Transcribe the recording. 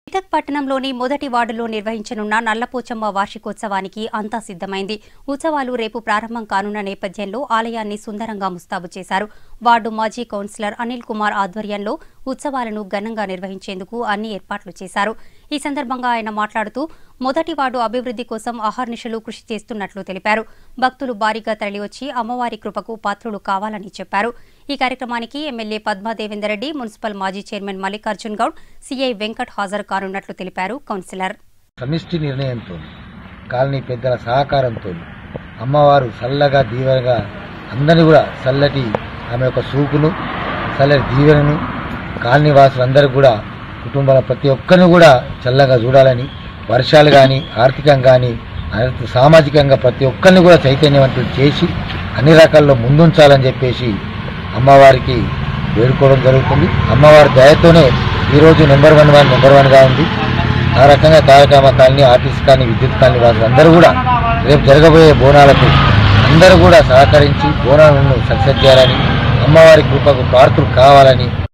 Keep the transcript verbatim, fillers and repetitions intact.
మెదక్ పట్టణంలోని మొదటి వార్డులో నిర్వహించనున్న నల్లపోచమ్మ వార్షికోత్సవానికి అంతా సిద్ధమైంది. ఉత్సవాలు రేపు ప్రారంభం కానున్న నేపథ్యంలో ఆలయాన్ని సుందరంగా ముస్తాబు చేశారు. వార్డు మాజీ కౌన్సిలర్ అనిల్ కుమార్ ఆధ్వర్యంలో ఉత్సవాలను ఘనంగా నిర్వహించేందుకు అన్ని ఏర్పాట్లు చేశారు. ఈ సందర్భంగా ఆయన మాట్లాడుతూ మొదటి వార్డు అభివృద్ధి కోసం అహర్నిశలు కృషి చేస్తున్నట్లు తెలిపారు. భక్తులు భారీగా తరలివచ్చి అమ్మవారి కృపకు పాత్రులు కావాలని చెప్పారు. ఈ కార్యక్రమానికి ఎమ్మెల్యే పద్మా దేవేందర్ రెడ్డి, మున్సిపల్ మాజీ చైర్మన్ మల్లికార్జున్ గౌడ్, సీఐ వెంకట్ హాజరు కానున్నట్లు తెలిపారు. కౌన్సిలర్ సమిష్టి నిర్ణయంతో కాలనీ పెద్దల సహకారంతో అమ్మవారు చల్లగా దీవెనగా అందరినీ కూడా చల్లటి ఆమె యొక్క సూపును చల్లటి దీవెనను కాలనీ వాసులందరూ కూడా కుటుంబాల ప్రతి ఒక్కరిని కూడా చల్లగా చూడాలని, వర్షాలు కానీ ఆర్థికంగా కానీ సామాజికంగా ప్రతి ఒక్కరిని కూడా చైతన్యవంతులు చేసి అన్ని రకాల్లో ముందుంచాలని చెప్పేసి అమ్మవారికి వేడుకోవడం జరుగుతుంది. అమ్మవారి దయతోనే ఈరోజు నెంబర్ వన్ వన్ నెంబర్ వన్గా ఉంది. ఆ రకంగా కార్యక్రమ కాలనీ, ఆర్టీసీ కానీ, విద్యుత్ కాలనీ వాసులు అందరూ కూడా రేపు జరగబోయే బోనాలకు అందరూ కూడా సహకరించి బోనాలను సక్సెస్ చేయాలని, అమ్మవారి కృపకు పాత్రలు కావాలని